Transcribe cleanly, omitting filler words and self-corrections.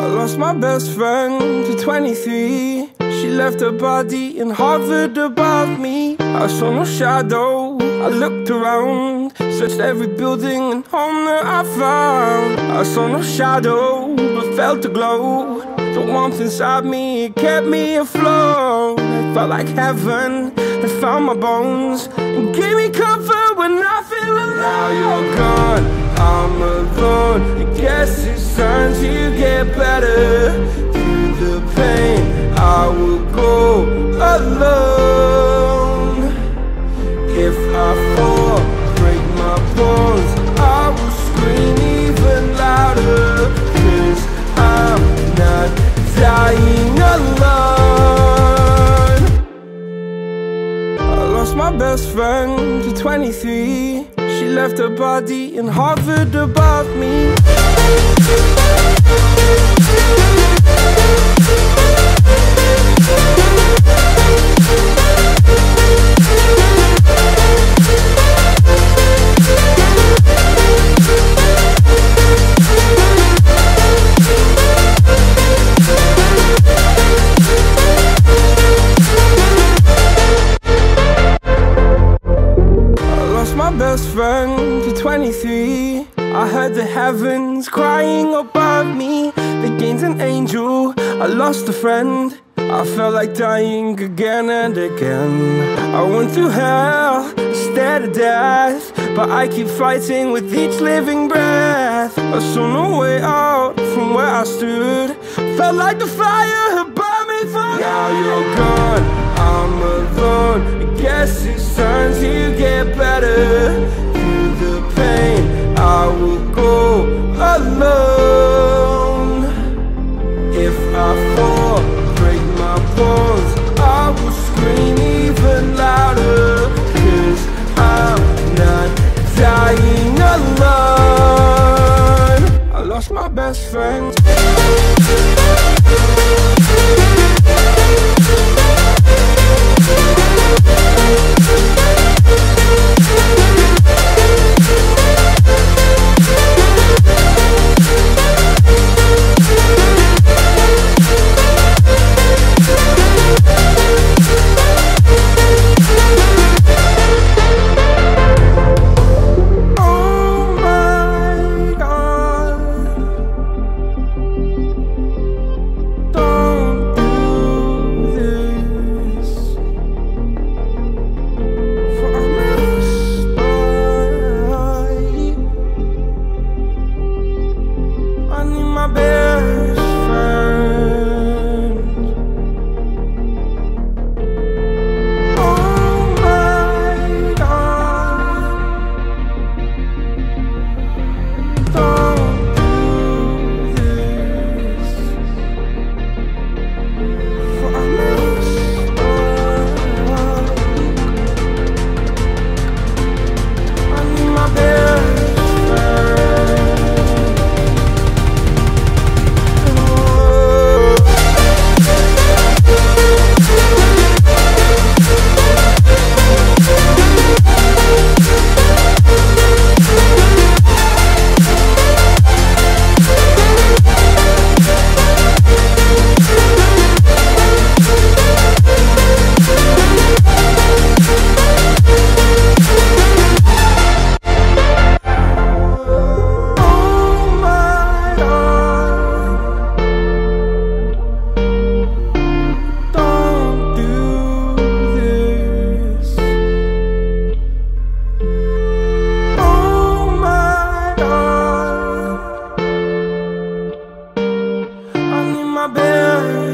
lost my best friend to 23. She left her body and hovered above me. I saw no shadow, I looked around, searched every building and home that I found. I saw no shadow, but felt a glow. The warmth inside me, it kept me afloat. It felt like heaven had found my bones and gave me comfort when I feel alone. Now you're gone, I'm alone. I guess it's time to get better. Through the pain, I will go alone. If I fall, break my bones, I will scream even louder. 'Cause I'm not dying alone. I lost my best friend to 23. She left her body and hovered above me. My best friend to 23. I heard the heavens crying above me. They gained an angel, I lost a friend. I felt like dying again and again. I went through hell, stared at death, but I keep fighting with each living breath. I saw no way out from where I stood. Felt like the fire had burned me through. Now you're gone, I'm alone. I guess it's time to get better. Through the pain, I will go alone. If I fall, break my bones, I will scream even louder. 'Cause I'm not dying alone. I lost my best friend. my bed.